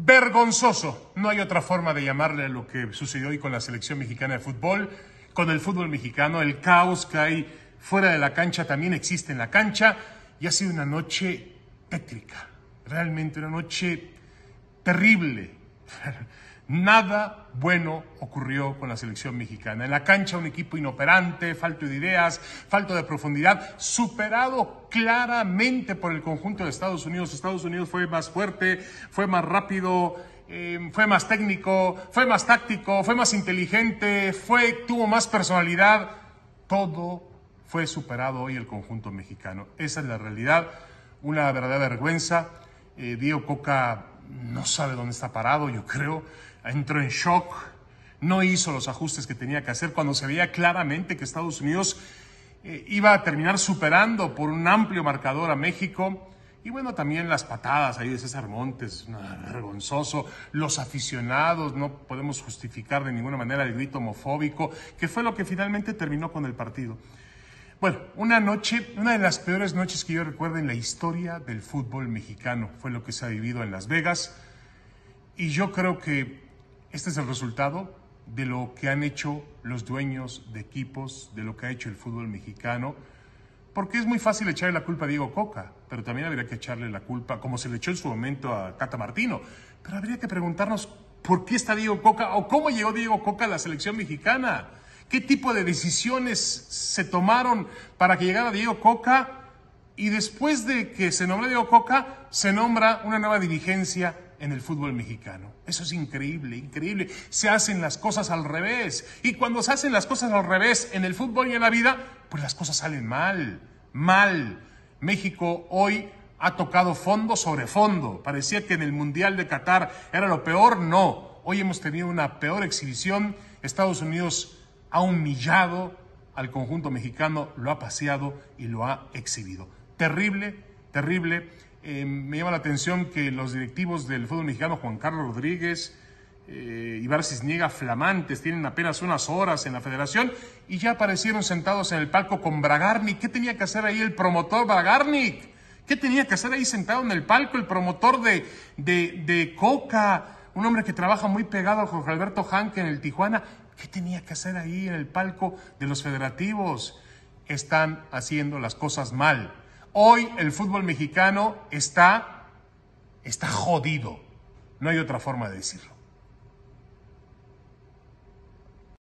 Vergonzoso. No hay otra forma de llamarle a lo que sucedió hoy con la selección mexicana de fútbol, con el fútbol mexicano. El caos que hay fuera de la cancha también existe en la cancha y ha sido una noche tétrica, realmente una noche terrible. Nada bueno ocurrió con la selección mexicana. En la cancha un equipo inoperante, falto de ideas, falto de profundidad, superado claramente por el conjunto de Estados Unidos. Estados Unidos fue más fuerte, fue más rápido, fue más técnico, fue más táctico, fue más inteligente, tuvo más personalidad. Todo fue superado hoy el conjunto mexicano. Esa es la realidad, una verdadera vergüenza. Diego Coca no sabe dónde está parado, yo creo. Entró en shock, no hizo los ajustes que tenía que hacer cuando se veía claramente que Estados Unidos iba a terminar superando por un amplio marcador a México. Y bueno, también las patadas ahí de César Montes, vergonzoso. Los aficionados, no podemos justificar de ninguna manera el grito homofóbico, que fue lo que finalmente terminó con el partido. Bueno, una de las peores noches que yo recuerdo en la historia del fútbol mexicano fue lo que se ha vivido en Las Vegas. Y yo creo que este es el resultado de lo que han hecho los dueños de equipos, de lo que ha hecho el fútbol mexicano, porque es muy fácil echarle la culpa a Diego Coca, pero también habría que echarle la culpa, como se le echó en su momento a Tata Martino, pero habría que preguntarnos por qué está Diego Coca o cómo llegó Diego Coca a la selección mexicana, qué tipo de decisiones se tomaron para que llegara Diego Coca y después de que se nombró Diego Coca, se nombra una nueva dirigencia en el fútbol mexicano. Eso es increíble, increíble. Se hacen las cosas al revés. Y cuando se hacen las cosas al revés en el fútbol y en la vida, pues las cosas salen mal, mal. México hoy ha tocado fondo sobre fondo. Parecía que en el Mundial de Qatar era lo peor. No. Hoy hemos tenido una peor exhibición. Estados Unidos ha humillado al conjunto mexicano, lo ha paseado y lo ha exhibido. Terrible, terrible. Me llama la atención que los directivos del fútbol mexicano, Juan Carlos Rodríguez, Ibar Cisniega, flamantes, tienen apenas unas horas en la federación y ya aparecieron sentados en el palco con Bragarnik. ¿Qué tenía que hacer ahí el promotor Bragarnik? ¿Qué tenía que hacer ahí sentado en el palco el promotor de Coca? Un hombre que trabaja muy pegado a Jorge Alberto Hanke en el Tijuana. ¿Qué tenía que hacer ahí en el palco de los federativos? Están haciendo las cosas mal. Hoy el fútbol mexicano está jodido. No hay otra forma de decirlo.